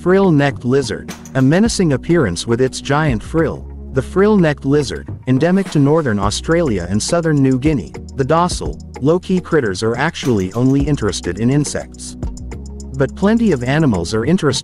Frill-necked lizard. A menacing appearance with its giant frill. The frill-necked lizard, endemic to northern Australia and southern New Guinea, the docile, low-key critters are actually only interested in insects. But plenty of animals are interested